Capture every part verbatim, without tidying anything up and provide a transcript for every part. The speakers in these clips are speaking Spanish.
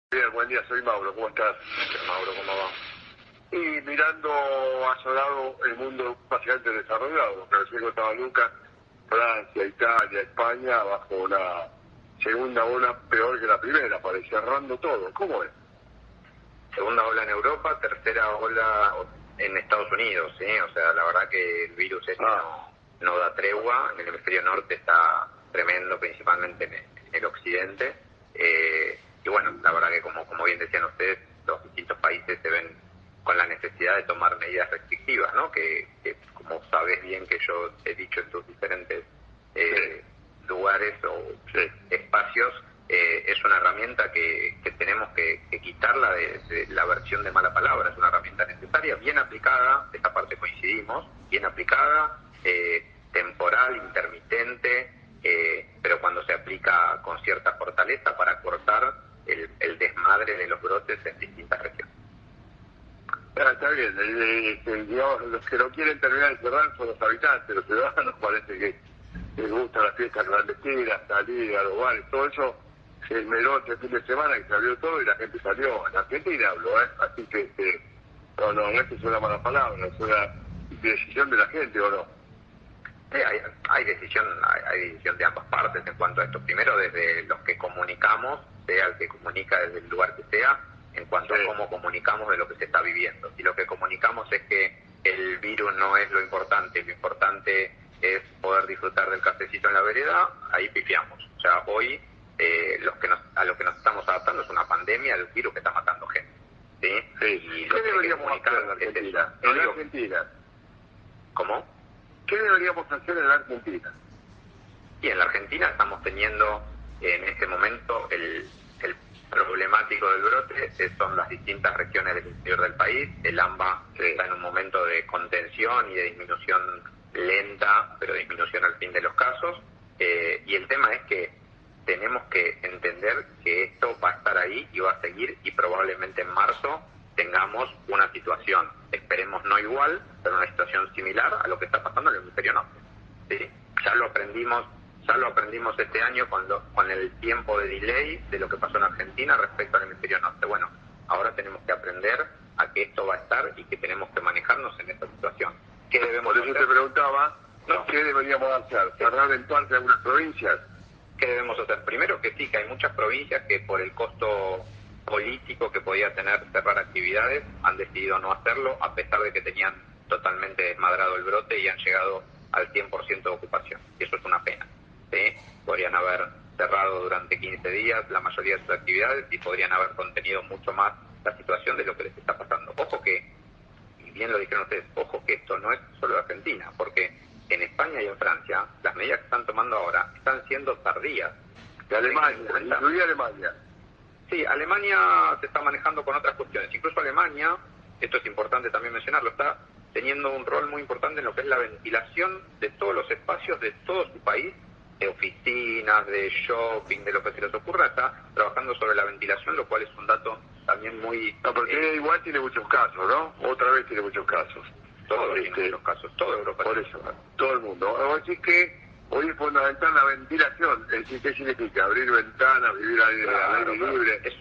Bien, buen día, soy Mauro, ¿cómo estás? Mauro, ¿cómo va? Y mirando asombrado el mundo básicamente desarrollado, pero recién contaba Lucas, Francia, Italia, España, bajo una segunda ola peor que la primera, para ir cerrando todo. ¿Cómo es? Segunda ola en Europa, tercera ola en Estados Unidos, ¿sí? O sea, la verdad que el virus este Ah. no, no da tregua. En el hemisferio norte está tremendo, principalmente en el, en el occidente. Eh, y bueno, la verdad que como, como bien decían ustedes, los distintos países se ven con la necesidad de tomar medidas restrictivas, ¿no? Que, que como sabes bien que yo he dicho en tus diferentes eh, sí. lugares o sí. espacios, eh, es una herramienta que, que tenemos que, que quitarla de, de la versión de mala palabra. Es una herramienta necesaria, bien aplicada, de esta parte coincidimos, bien aplicada, eh, temporal, intermitente, eh, pero cuando se aplica con cierta fortaleza para cortar el, el desmadre de los brotes en distintas regiones. Ah, está bien, eh, eh, digamos, los que no quieren terminar de cerrar son los habitantes, los ciudadanos parece que les gustan las fiestas clandestinas, salir a los bares, todo eso se esmeró este fin de semana que salió todo y la gente salió. En Argentina hablo, ¿eh? Así que, este, no, no, no es que sea una mala palabra, es una decisión de la gente, ¿o no? Sí, hay, hay decisión hay, hay decisión de ambas partes en cuanto a esto. Primero, desde los que comunicamos, sea el que comunica desde el lugar que sea, en cuanto sí. a cómo comunicamos de lo que se está viviendo. Si lo que comunicamos es que el virus no es lo importante, lo importante es poder disfrutar del cafecito en la vereda, ahí pifiamos. O sea, hoy eh, los que nos, a lo que nos estamos adaptando es una pandemia del virus que está matando gente. ¿Sí? Sí. Y ¿Qué lo que deberíamos hay que hacer en Argentina? Es, en digo, Argentina. ¿Cómo? ¿Qué deberíamos hacer en la Argentina? Y en la Argentina estamos teniendo en este momento el, el problemático del brote, eh, son las distintas regiones del interior del país. El AMBA sí. está en un momento de contención y de disminución lenta, pero disminución al fin de los casos. Eh, y el tema es que tenemos que entender que esto va a estar ahí y va a seguir, y probablemente en marzo tengamos una situación, esperemos no igual, pero una situación similar a lo que está pasando en el hemisferio norte. ¿Sí? Ya lo aprendimos, ya lo aprendimos este año con, lo, con el tiempo de delay de lo que pasó en Argentina respecto al hemisferio norte. Bueno, ahora tenemos que aprender a que esto va a estar y que tenemos que manejarnos en esta situación. ¿Qué debemos Por eso hacer? te preguntaba, no. ¿qué deberíamos hacer? ¿Cerrar en parte algunas provincias? ¿Qué debemos hacer? Primero que sí, que hay muchas provincias que por el costo político que podía tener cerrar actividades han decidido no hacerlo, a pesar de que tenían totalmente desmadrado el brote y han llegado al cien por ciento de ocupación. Y eso es una pena. ¿Sí? Podrían haber cerrado durante quince días la mayoría de sus actividades y podrían haber contenido mucho más la situación de lo que les está pasando. Ojo que, y bien lo dijeron ustedes, ojo que esto no es solo Argentina, porque en España y en Francia las medidas que están tomando ahora están siendo tardías. De Alemania, incluida Alemania. Sí, Alemania se está manejando con otras cuestiones. Incluso Alemania, esto es importante también mencionarlo, está teniendo un rol muy importante en lo que es la ventilación de todos los espacios de todo su país, de oficinas, de shopping, de lo que se les ocurra, está trabajando sobre la ventilación, lo cual es un dato también muy... No, porque eh, igual tiene muchos casos, ¿no? Otra vez tiene muchos casos. Todos este, tienen muchos casos, toda Europa. Por eso, todo el mundo. Así que hoy es fundamental la ventilación. ¿Qué significa? Abrir ventanas, vivir al aire, claro, al aire libre. Es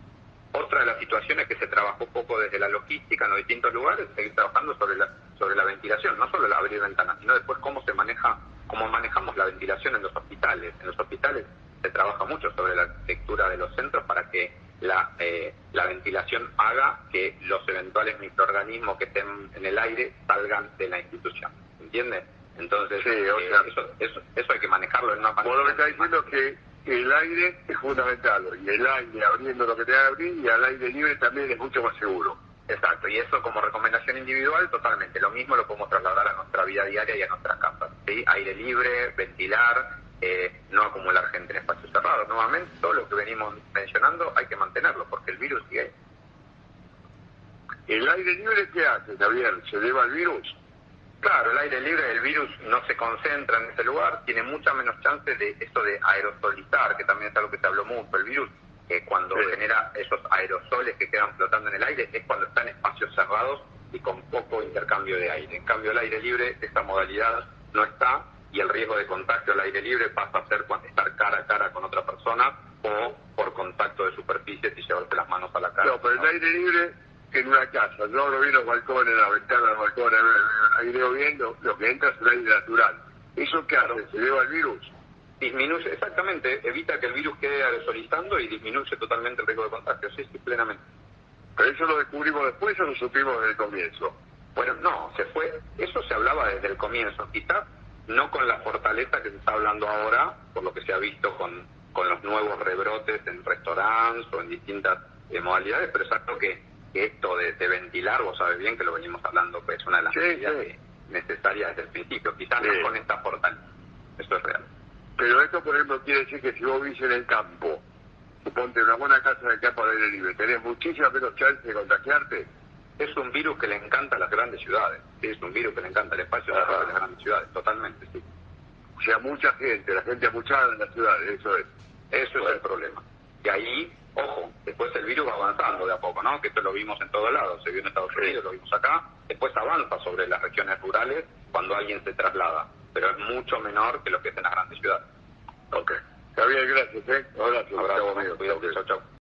otra de las situaciones que se trabajó poco desde la logística en los distintos lugares, seguir trabajando sobre la sobre la ventilación, no solo el abrir ventanas, sino después cómo se maneja, cómo manejamos la ventilación en los hospitales. En los hospitales se trabaja mucho sobre la arquitectura de los centros para que la, eh, la ventilación haga que los eventuales microorganismos que estén en el aire salgan de la institución. ¿Entiendes? Entonces, sí, o sea, eh, eso, eso, eso hay que manejarlo en una manera. Vos lo que está diciendo es que el aire es fundamental, y el aire abriendo lo que te da que abrir, y al aire libre también es mucho más seguro. Exacto, y eso como recomendación individual, totalmente. Lo mismo lo podemos trasladar a nuestra vida diaria y a nuestras casas. ¿Sí? Aire libre, ventilar, eh, no acumular gente en espacios cerrados. Nuevamente, todo lo que venimos mencionando hay que mantenerlo, porque el virus sigue ahí. ¿El aire libre qué hace, Javier? ¿Se lleva el virus? Claro, el aire libre del virus no se concentra en ese lugar, tiene mucha menos chance de esto de aerosolizar, que también es algo que se habló mucho. El virus, que cuando sí. genera esos aerosoles que quedan flotando en el aire, es cuando está en espacios cerrados y con poco intercambio de aire. En cambio, el aire libre, esta modalidad no está, y el riesgo de contagio al aire libre pasa a ser cuando estar cara a cara con otra persona o por contacto de superficies y llevarte las manos a la cara. No, pero el aire libre en una casa, yo lo vi en los balcones, la ventana del balcón, ahí veo bien, lo, lo que entra es el aire natural. ¿Eso qué hace? ¿Se lleva el virus? Disminuye, exactamente, evita que el virus quede aerosolizando y disminuye totalmente el riesgo de contagio, sí, sí, plenamente. ¿Pero eso lo descubrimos después o lo supimos desde el comienzo? Bueno, no, se fue, eso se hablaba desde el comienzo, quizás no con la fortaleza que se está hablando ahora, por lo que se ha visto con, con los nuevos rebrotes en restaurantes o en distintas eh, modalidades, pero es algo que, que esto de, de ventilar, vos sabés bien que lo venimos hablando, pues es una de las sí, medidas sí. necesarias desde el principio, quizás sí. no con esta fortaleza, eso es real. Pero esto, por ejemplo, quiere decir que si vos vivís en el campo, suponte una buena casa de campo al aire libre, tenés muchísimas menos chances de contagiarte. Es un virus que le encanta a las grandes ciudades, ¿sí? Es un virus que le encanta el espacio de las grandes ciudades, totalmente, sí. O sea, mucha gente, la gente amuchada en las ciudades, eso es. Eso bueno. es el problema. Y ahí, ojo, después el virus va avanzando de a poco, ¿no? Que esto lo vimos en todos lados, se vio en Estados Unidos, sí. Lo vimos acá, después avanza sobre las regiones rurales cuando alguien se traslada, pero es mucho menor que lo que es en las grandes ciudades. Ok. Javier, gracias, ¿eh? Abrazo. Abrazo, amigo. Cuídate, chau, chau.